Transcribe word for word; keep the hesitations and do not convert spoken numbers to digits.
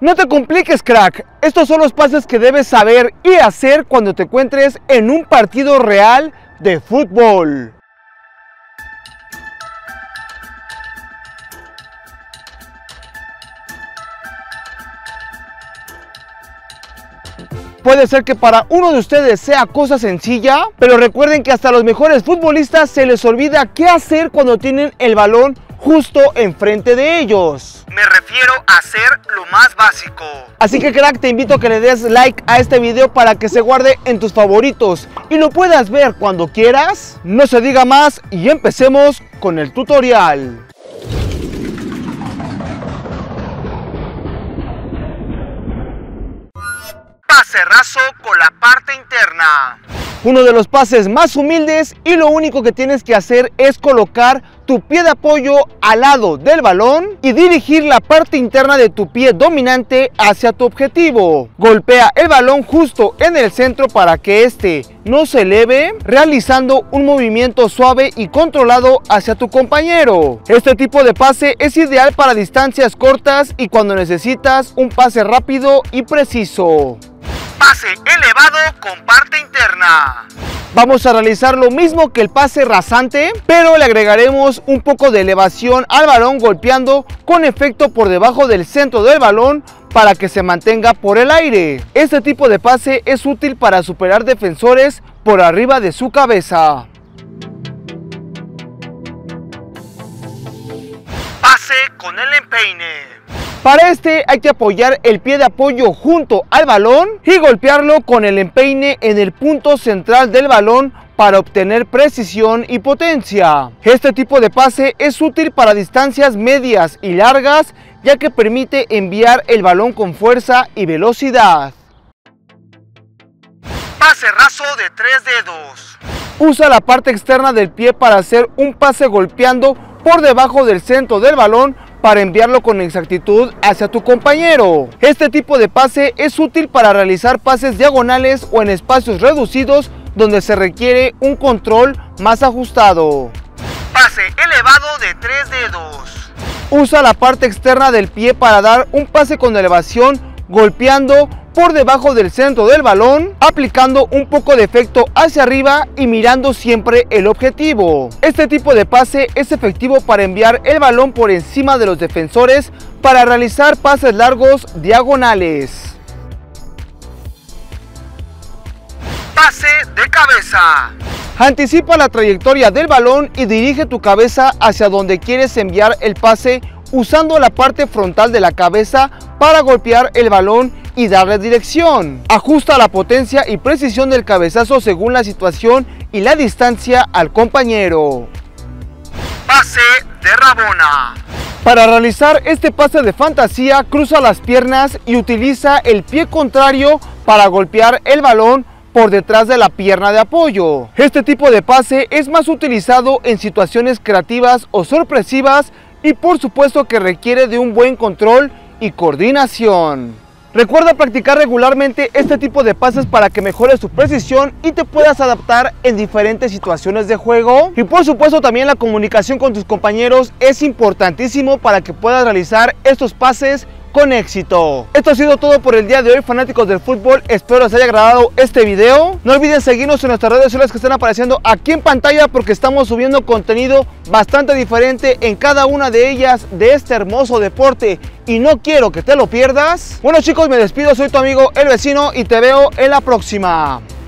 No te compliques, crack. Estos son los pases que debes saber y hacer cuando te encuentres en un partido real de fútbol. Puede ser que para uno de ustedes sea cosa sencilla, pero recuerden que hasta a los mejores futbolistas se les olvida qué hacer cuando tienen el balón justo enfrente de ellos. Me refiero a hacer lo más básico. Así que, crack, te invito a que le des like a este video para que se guarde en tus favoritos y lo puedas ver cuando quieras. No se diga más y empecemos con el tutorial. Pase raso con la parte interna. Uno de los pases más humildes y lo único que tienes que hacer es colocar tu pie de apoyo al lado del balón y dirigir la parte interna de tu pie dominante hacia tu objetivo. Golpea el balón justo en el centro para que este no se eleve, realizando un movimiento suave y controlado hacia tu compañero. Este tipo de pase es ideal para distancias cortas y cuando necesitas un pase rápido y preciso. Pase elevado con parte interna. Vamos a realizar lo mismo que el pase rasante, pero le agregaremos un poco de elevación al balón golpeando con efecto por debajo del centro del balón para que se mantenga por el aire. Este tipo de pase es útil para superar defensores por arriba de su cabeza. Pase con el empeine. Para este hay que apoyar el pie de apoyo junto al balón y golpearlo con el empeine en el punto central del balón para obtener precisión y potencia. Este tipo de pase es útil para distancias medias y largas, ya que permite enviar el balón con fuerza y velocidad. Pase raso de tres dedos. Usa la parte externa del pie para hacer un pase golpeando por debajo del centro del balón para enviarlo con exactitud hacia tu compañero. Este tipo de pase es útil para realizar pases diagonales o en espacios reducidos donde se requiere un control más ajustado. Pase elevado de tres dedos. Usa la parte externa del pie para dar un pase con elevación golpeando por debajo del centro del balón, aplicando un poco de efecto hacia arriba y mirando siempre el objetivo. Este tipo de pase es efectivo para enviar el balón por encima de los defensores para realizar pases largos diagonales. Pase de cabeza. Anticipa la trayectoria del balón y dirige tu cabeza hacia donde quieres enviar el pase usando la parte frontal de la cabeza para golpear el balón y darle dirección. Ajusta la potencia y precisión del cabezazo según la situación y la distancia al compañero. Pase de rabona. Para realizar este pase de fantasía, cruza las piernas y utiliza el pie contrario para golpear el balón por detrás de la pierna de apoyo. Este tipo de pase es más utilizado en situaciones creativas o sorpresivas y por supuesto que requiere de un buen control y coordinación. Recuerda practicar regularmente este tipo de pases para que mejores tu precisión y te puedas adaptar en diferentes situaciones de juego. Y por supuesto también la comunicación con tus compañeros es importantísimo para que puedas realizar estos pases con éxito. Esto ha sido todo por el día de hoy, fanáticos del fútbol. Espero les haya agradado este video. No olviden seguirnos en nuestras redes sociales que están apareciendo aquí en pantalla, porque estamos subiendo contenido bastante diferente en cada una de ellas de este hermoso deporte y no quiero que te lo pierdas. Bueno, chicos, me despido. Soy tu amigo El Vecino y te veo en la próxima.